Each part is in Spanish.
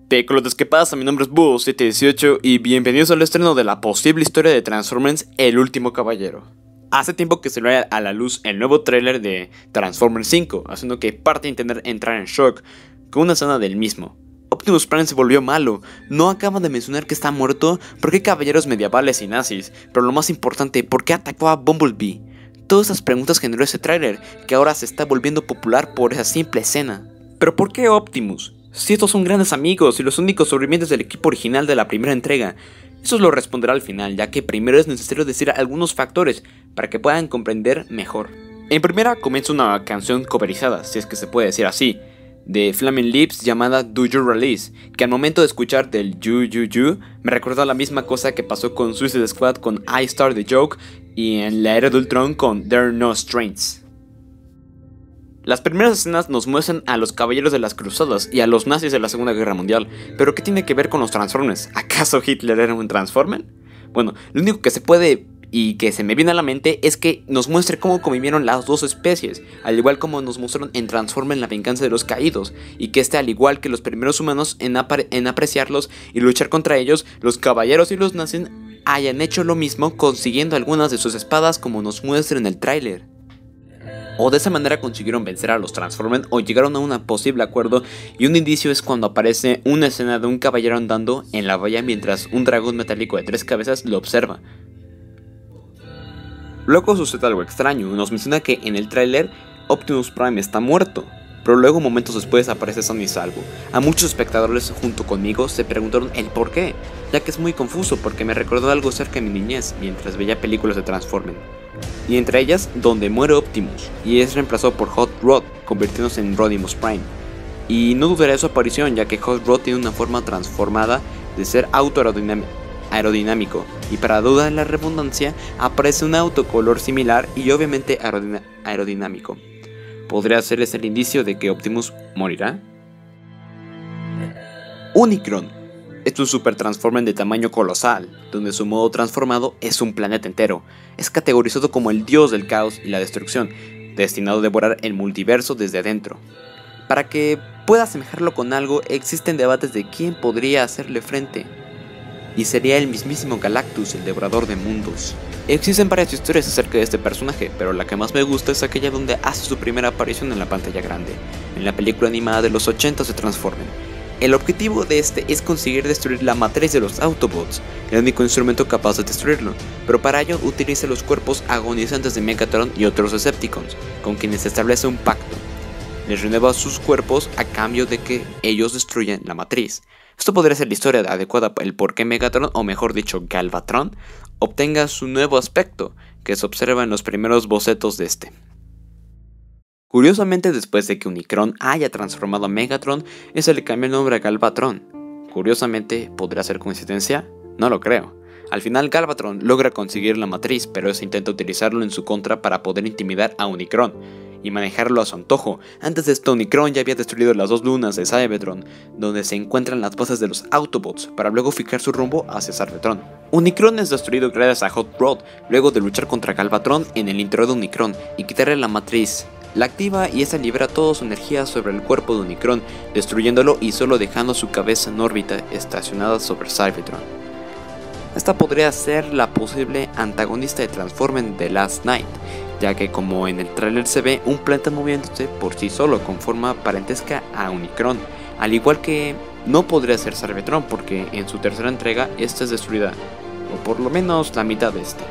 Tecolotes, ¿qué pasa? Mi nombre es Búho718 y bienvenidos al estreno de la posible historia de Transformers El Último Caballero. Hace tiempo que salió a la luz el nuevo tráiler de Transformers 5, haciendo que parte de Internet entrara en shock con una escena del mismo. Optimus Prime se volvió malo, no acaba de mencionar que está muerto, ¿por qué caballeros medievales y nazis? Pero lo más importante, ¿por qué atacó a Bumblebee? Todas esas preguntas generó ese tráiler, que ahora se está volviendo popular por esa simple escena. ¿Pero por qué Optimus? Si estos son grandes amigos y los únicos sobrevivientes del equipo original de la primera entrega. Eso lo responderá al final, ya que primero es necesario decir algunos factores para que puedan comprender mejor. En primera comienza una canción coverizada, si es que se puede decir así, de Flaming Lips llamada Do You Release, que al momento de escuchar del You me recordó la misma cosa que pasó con Suicide Squad con I Start the Joke y en la era de Ultron con There Are No Strengths. Las primeras escenas nos muestran a los caballeros de las cruzadas y a los nazis de la Segunda Guerra Mundial, pero ¿qué tiene que ver con los Transformers? ¿Acaso Hitler era un Transformer? Bueno, lo único que se puede y que se me viene a la mente es que nos muestre cómo convivieron las dos especies, al igual como nos mostraron en Transformers La Venganza de los Caídos, y que al igual que los primeros humanos en apreciarlos y luchar contra ellos, los caballeros y los nazis hayan hecho lo mismo consiguiendo algunas de sus espadas como nos muestra en el tráiler. O de esa manera consiguieron vencer a los Transformers o llegaron a un posible acuerdo, y un indicio es cuando aparece una escena de un caballero andando en la valla mientras un dragón metálico de 3 cabezas lo observa. Luego sucede algo extraño, nos menciona que en el tráiler Optimus Prime está muerto, pero luego momentos después aparece Sano y Salvo. A muchos espectadores junto conmigo se preguntaron el por qué, ya que es muy confuso porque me recordó algo cerca de mi niñez mientras veía películas de Transformers. Y entre ellas, donde muere Optimus y es reemplazado por Hot Rod, convirtiéndose en Rodimus Prime. Y no dudaré de su aparición, ya que Hot Rod tiene una forma transformada de ser aerodinámico, y para duda de la redundancia, aparece un auto color similar y obviamente aerodinámico. ¿Podría ser ese el indicio de que Optimus morirá? Unicron es un super Transformer de tamaño colosal, donde su modo transformado es un planeta entero. Es categorizado como el dios del caos y la destrucción, destinado a devorar el multiverso desde adentro. Para que pueda asemejarlo con algo, existen debates de quién podría hacerle frente, y sería el mismísimo Galactus, el devorador de mundos. Existen varias historias acerca de este personaje, pero la que más me gusta es aquella donde hace su primera aparición en la pantalla grande, en la película animada de los 80 de Transformers. El objetivo de este es conseguir destruir la matriz de los Autobots, el único instrumento capaz de destruirlo, pero para ello utiliza los cuerpos agonizantes de Megatron y otros Decepticons, con quienes establece un pacto. Les renueva sus cuerpos a cambio de que ellos destruyan la matriz. Esto podría ser la historia adecuada para el por qué Megatron, o mejor dicho Galvatron, obtenga su nuevo aspecto, que se observa en los primeros bocetos de este. Curiosamente, después de que Unicron haya transformado a Megatron, se le cambió el nombre a Galvatron. Curiosamente, ¿podría ser coincidencia? No lo creo. Al final Galvatron logra conseguir la matriz, pero se intenta utilizarlo en su contra para poder intimidar a Unicron y manejarlo a su antojo. Antes de esto, Unicron ya había destruido las 2 lunas de Cybertron, donde se encuentran las bases de los Autobots, para luego fijar su rumbo hacia Cybertron. Unicron es destruido gracias a Hot Rod, luego de luchar contra Galvatron en el interior de Unicron y quitarle la matriz. La activa y esta libera toda su energía sobre el cuerpo de Unicron, destruyéndolo y solo dejando su cabeza en órbita estacionada sobre Cybertron. Esta podría ser la posible antagonista de Transformers The Last Knight, ya que como en el tráiler se ve, un planeta moviéndose por sí solo con forma parentesca a Unicron, al igual que no podría ser Cybertron porque en su tercera entrega esta es destruida, o por lo menos la mitad de este.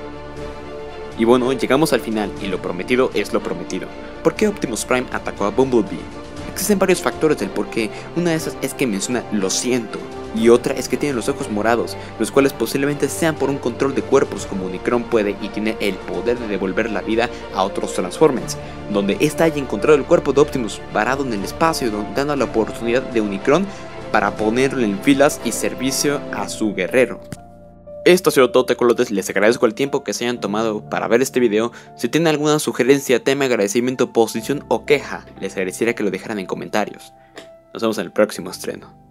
Y bueno, llegamos al final y lo prometido es lo prometido. ¿Por qué Optimus Prime atacó a Bumblebee? Existen varios factores del por qué. Una de esas es que menciona "lo siento", y otra es que tiene los ojos morados, los cuales posiblemente sean por un control de cuerpos, como Unicron puede y tiene el poder de devolver la vida a otros Transformers, donde ésta haya encontrado el cuerpo de Optimus varado en el espacio, dando la oportunidad de Unicron para ponerlo en filas y servicio a su guerrero. Esto ha sido todo, tecolotes. Les agradezco el tiempo que se hayan tomado para ver este video. Si tienen alguna sugerencia, tema, agradecimiento, posición o queja, les agradecería que lo dejaran en comentarios. Nos vemos en el próximo estreno.